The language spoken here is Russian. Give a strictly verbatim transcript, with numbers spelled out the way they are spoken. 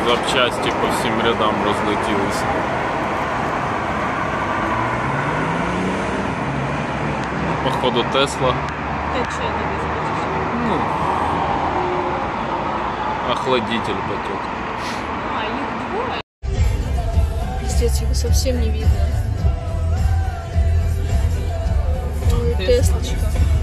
Запчасті по всім рядам розлетілися. Походу Тесла. Тече, не Ну, охладитель потек. А, их двое. Пиздец, его совсем не видно. Ой, Теслочка.